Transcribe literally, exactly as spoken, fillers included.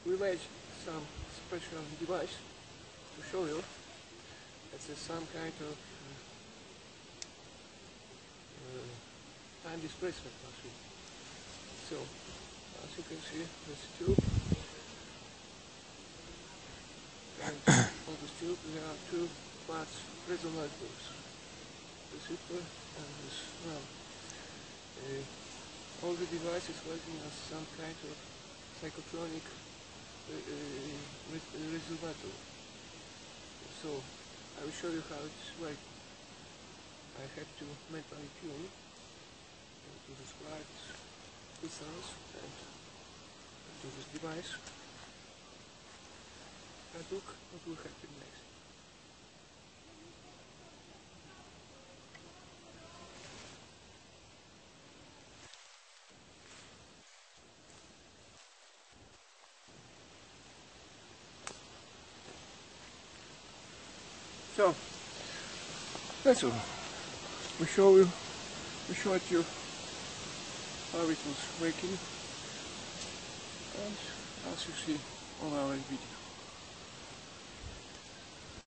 we made some special device to show you. It's a, some kind of uh, time displacement machine. So, as you can see, this tube, and on this tube there are two Quartz Resonators, this upper and this round. Uh, all the device is working as some kind of psychotronic uh, uh, resonator. So I will show you how it's working. I have to mentally tune to this quartz crystals and to this device and look what will happen next. So that's all. We show you, we showed you how it was working, and as you see on our video.